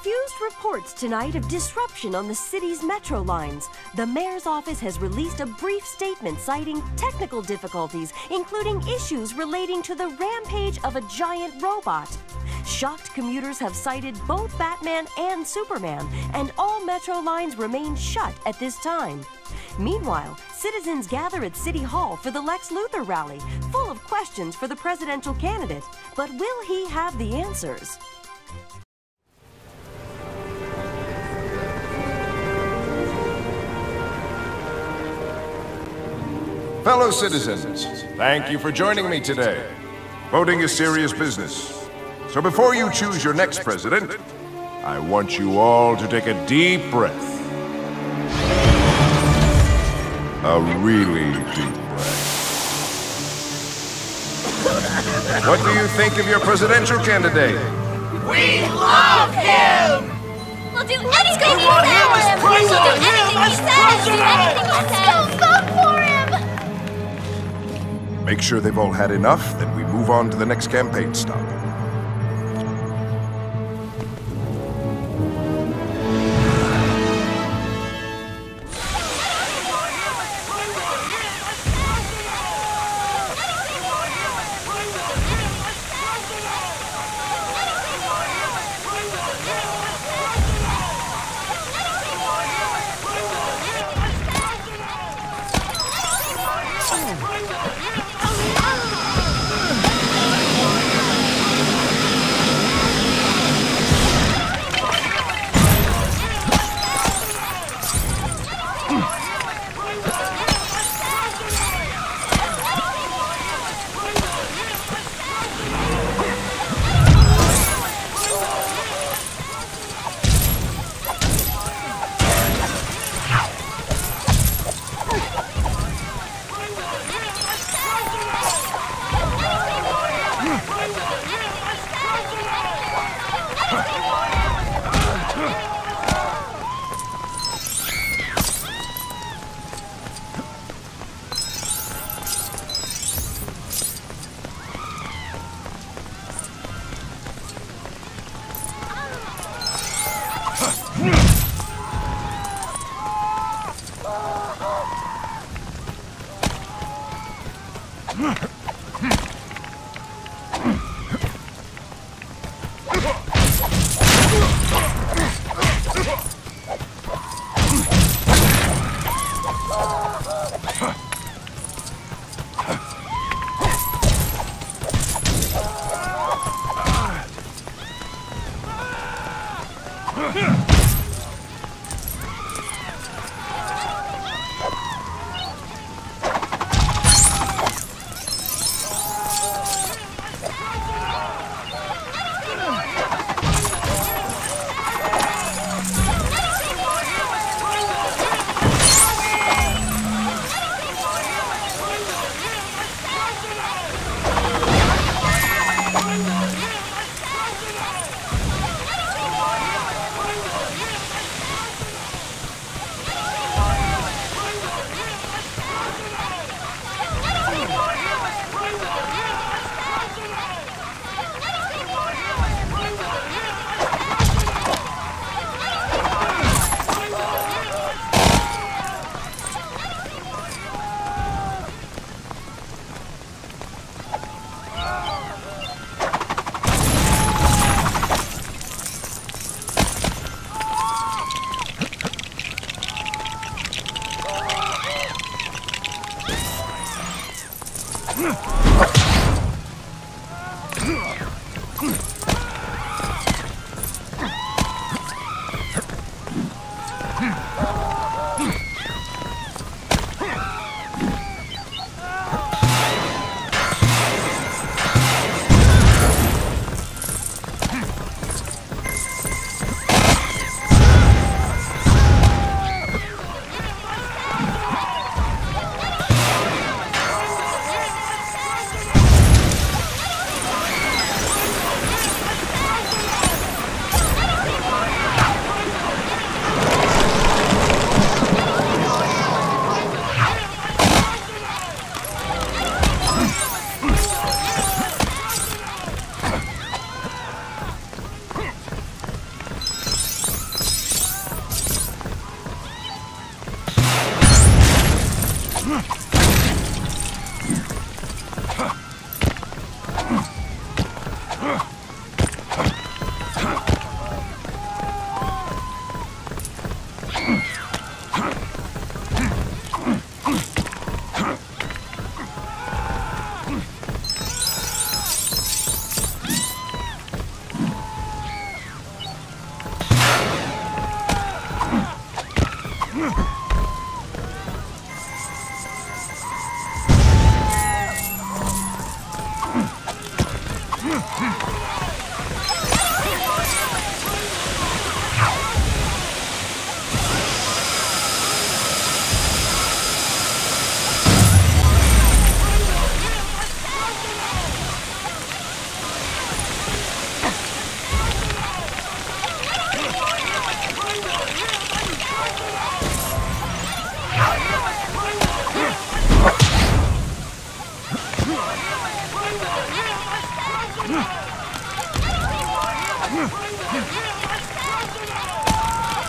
confused reports tonight of disruption on the city's metro lines. The mayor's office has released a brief statement citing technical difficulties, including issues relating to the rampage of a giant robot. Shocked commuters have cited both Batman and Superman, and all metro lines remain shut at this time. Meanwhile, citizens gather at City Hall for the Lex Luthor rally, full of questions for the presidential candidate. But will he have the answers? Fellow citizens, thank you for joining me today. Voting is serious business. So before you choose your next president, I want you all to take a deep breath. A really deep breath. What do you think of your presidential candidate? We love him! We'll do anything he says! We'll do anything he says! Let's go vote for him! Make sure they've all had enough, then we move on to the next campaign stop.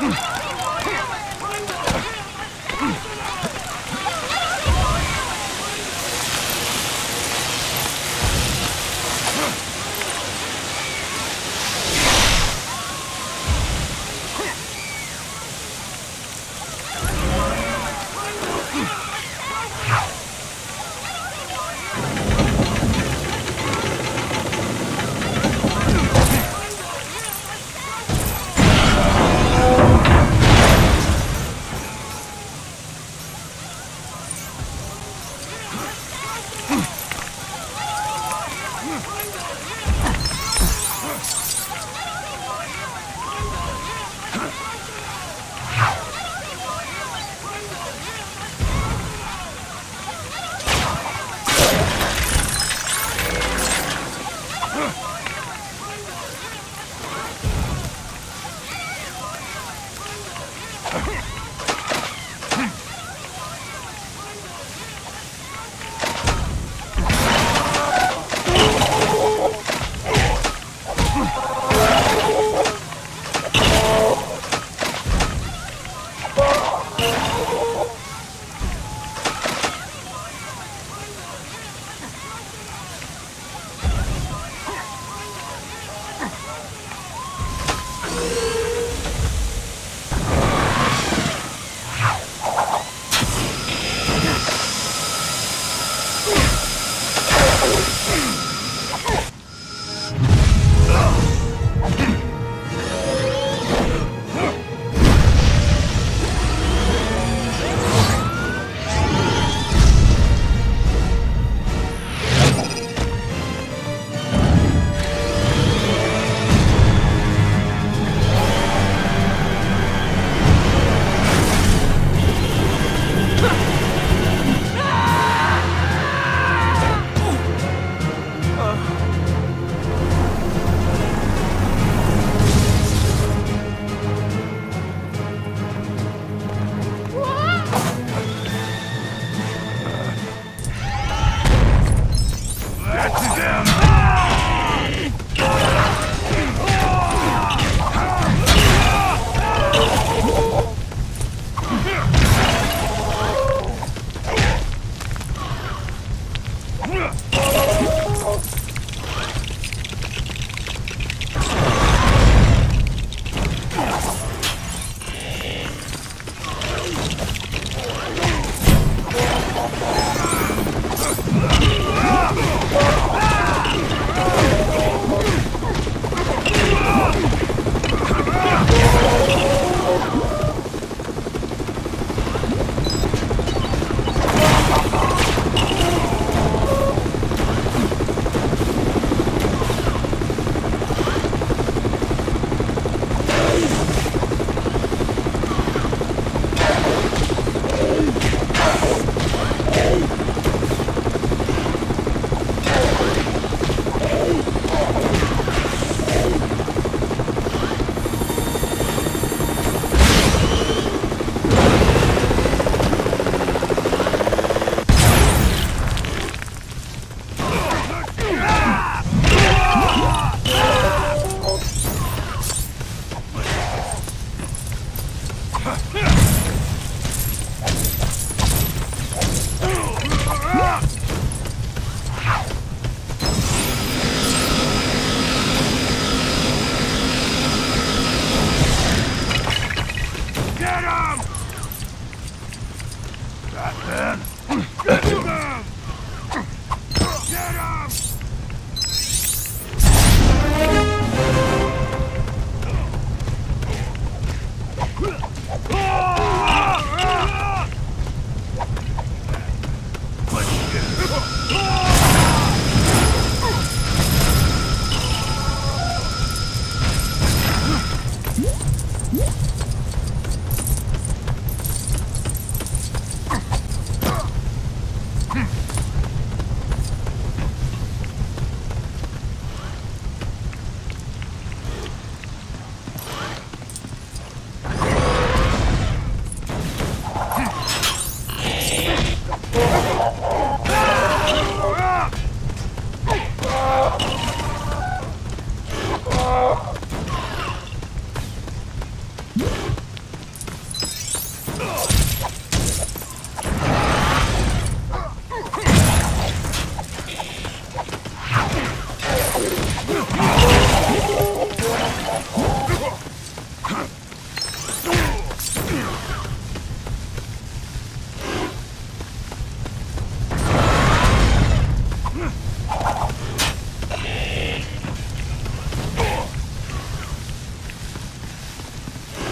You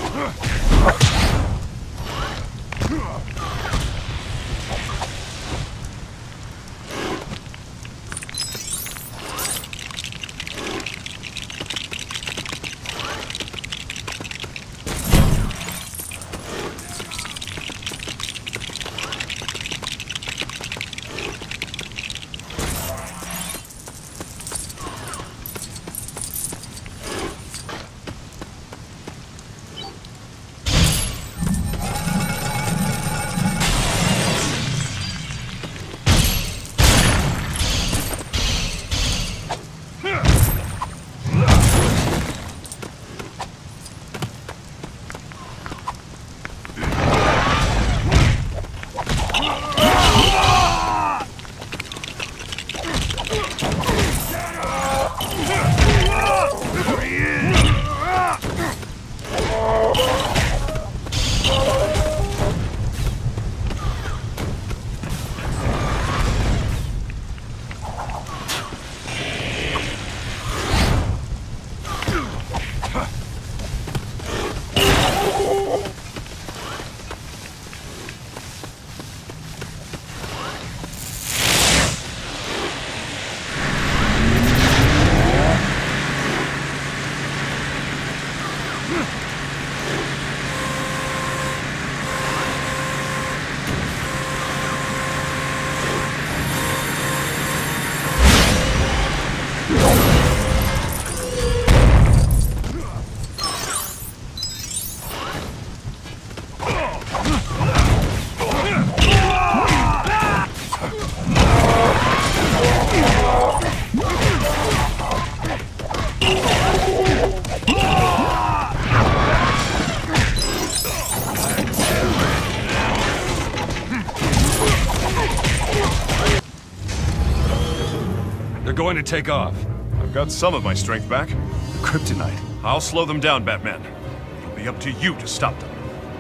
They're going to take off. I've got some of my strength back. Kryptonite. I'll slow them down, Batman. It'll be up to you to stop them.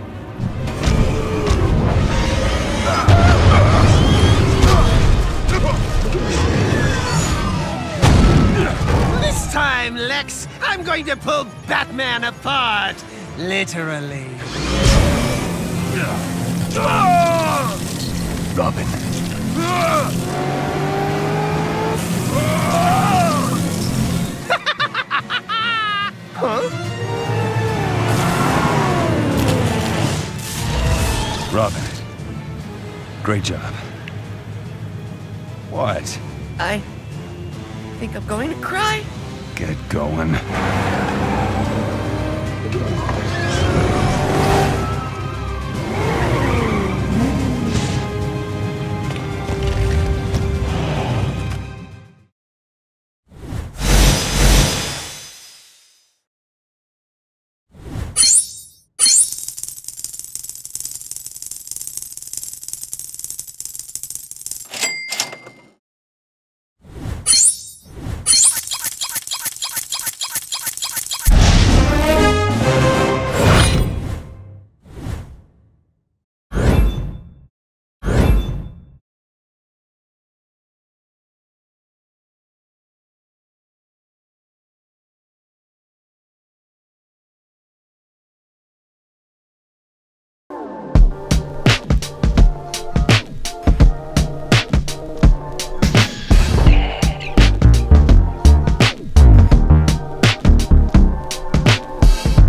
This time, Lex, I'm going to pull Batman apart. Literally. Robin. Robin. Great job. What? I think I'm going to cry. Get going.